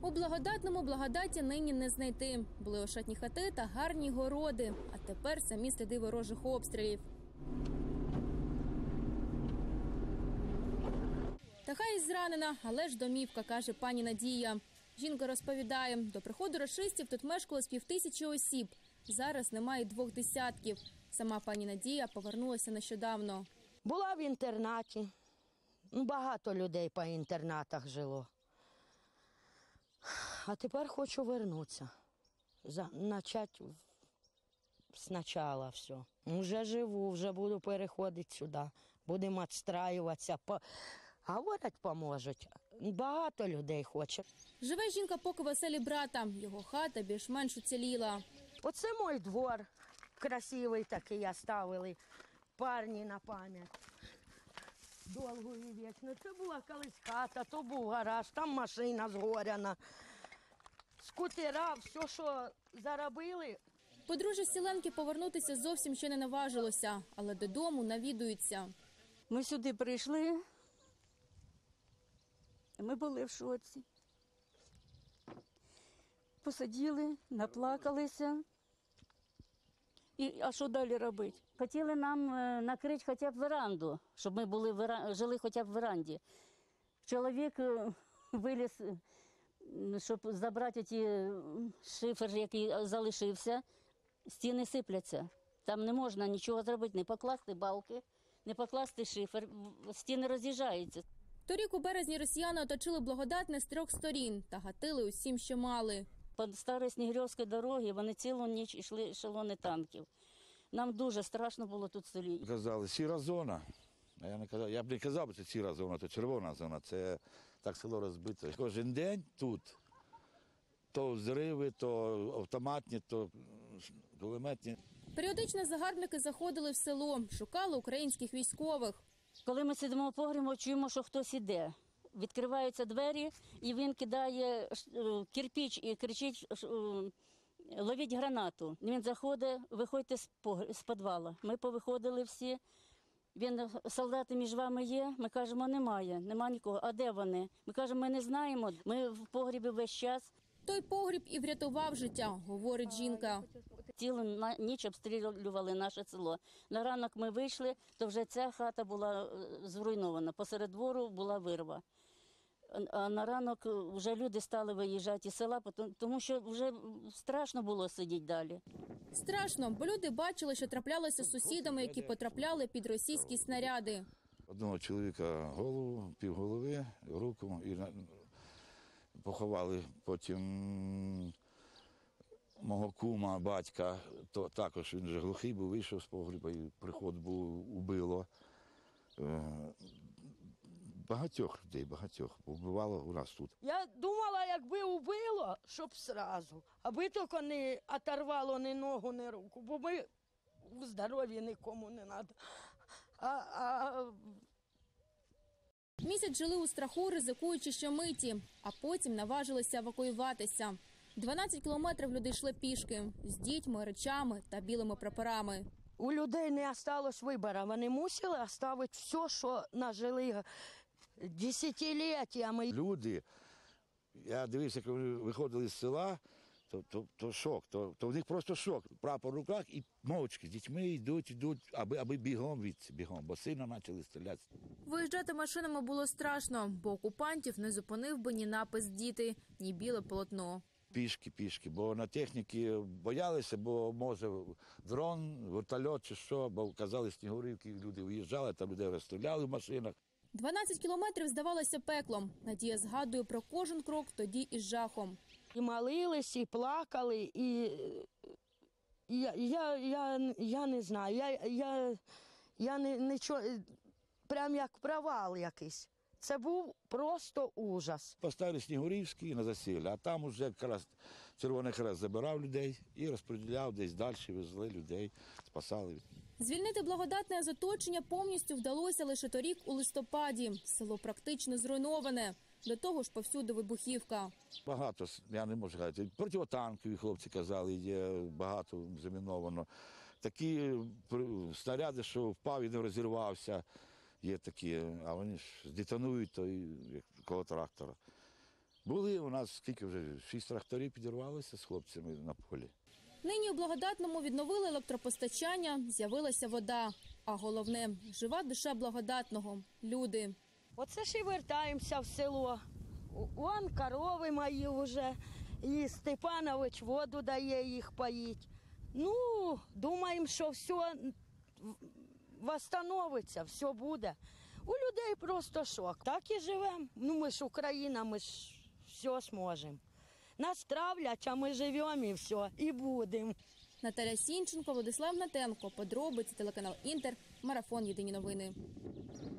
У Благодатному благодаті нині не знайти. Були ошатні хати та гарні городи, а тепер самі сліди ворожих обстрілів. Та хай і зранена, але ж домівка, каже пані Надія. Жінка розповідає, до приходу рашистів тут мешкало з 5000 осіб. Зараз немає 200. Сама пані Надія повернулася нещодавно. Була в інтернаті. Багато людей по інтернатах жило. А тепер хочу повернутися. Почати спочатку все. Вже живу, вже буду переходити сюди. Будемо відстраюватися. Говорять, поможуть. Багато людей хоче. Живе жінка поки в оселі брата. Його хата більш-менш уціліла. Оце мій двор. Красивий такий оставили. Парні на пам'ять. Довго і вічно. Це була колись хата, то був гараж, там машина згоряна. Скутера, все, що заробили. Подружжя Сіленки повернутися зовсім ще не наважилося, але додому навідуються. Ми сюди прийшли, ми були в шоці. Посиділи, наплакалися. А що далі робити? Хотіли нам накрити хоча б веранду, щоб ми жили хоча б в веранді. Чоловік виліз, щоб забрати ті шифер, який залишився, стіни сипляться. Там не можна нічого зробити, не покласти балки, не покласти шифер, стіни роз'їжджаються. Торік у березні росіяни оточили Благодатне з 3 сторін та гатили усім, що мали. По старій Снігирьовській дорозі вони цілу ніч йшли ешелони танків. Нам дуже страшно було тут в селі. Казали, сіра зона. Я б не казав, що це сіра зона, це червона зона. Це так село розбите. Кожен день тут то взриви, то автоматні, то кулеметні. Періодично загарбники заходили в село, шукали українських військових. Коли ми сидимо в погрібі, чуємо, що хтось іде. Відкриваються двері, і він кидає кирпич і кричить: ловіть гранату. Він заходить: виходьте з підвалу. Ми повиходили всі. Він: солдати між вами є? Ми кажемо, немає, нема нікого. А де вони? Ми кажемо, ми не знаємо. Ми в погрібі весь час. Той погріб і врятував життя, говорить жінка. Цілу ніч обстрілювали наше село. На ранок ми вийшли, то вже ця хата була зруйнована. Посеред двору була вирва. А на ранок вже люди стали виїжджати із села, тому що вже страшно було сидіти далі. Страшно, бо люди бачили, що траплялося з сусідами, які потрапляли під російські снаряди. Одного чоловіка голову, півголови, руку і поховали. Потім мого кума, батька, то також він вже глухий був, вийшов з погреба, і приход був, убило. Багатьох людей, вбивало у нас тут. Я думала, якби убило, щоб зразу, аби тільки не оторвало ні ногу, ні руку, бо ми в здоров'ї нікому не треба. Місяць жили у страху, ризикуючи щомиті, а потім наважилися евакуюватися. 12 кілометрів люди йшли пішки з дітьми, речами та білими прапорами. У людей не залишилось вибору, вони мусили залишити все, що нажили десятиліттями. Люди, я дивився, як вони виходили з села, то шок, то в них просто шок. Прапор в руках і мовчки, з дітьми йдуть, аби бігом бо сильно почали стріляти. Виїжджати машинами було страшно, бо окупантів не зупинив би ні напис «Діти», ні біле полотно. Пішки, бо на техніці боялися, бо може дрон, вертольот чи що, бо казали Снігурівки, люди виїжджали, там людей розстріляли в машинах. 12 кілометрів здавалося пеклом. Надія згадує про кожен крок тоді із жахом. І молились, і плакали, і я не знаю, я нічого, прям як провал якийсь. Це був просто ужас. Поставили Снігурівський на засілля, а там уже якраз Червоний Хрест забирав людей і розподіляв десь далі, везли людей, спасали. Звільнити Благодатне з оточення повністю вдалося лише торік у листопаді. Село практично зруйноване. До того ж повсюди вибухівка. Багато, я не можу сказати, протитанкові хлопці казали, є багато заміновано. Такі снаряди, що впав і не розірвався, є такі, а вони ж здетонують, то як коло трактора. Були у нас, скільки вже, 6 тракторів підірвалися з хлопцями на полі. Нині у Благодатному відновили електропостачання, з'явилася вода. А головне – жива душа Благодатного – люди. Оце ж і вертаємося в село. Вон корови мої вже, і Степанович воду дає їх поїть. Ну, думаємо, що все восстановиться, все буде. У людей просто шок. Так і живемо. Ну, ми ж Україна, ми ж все зможемо. Нас травлять, а ми живемо і все, і будемо. Наталя Сінченко, Владислав Гнатенко. Подробиці, телеканал «Інтер», Марафон. Єдині новини.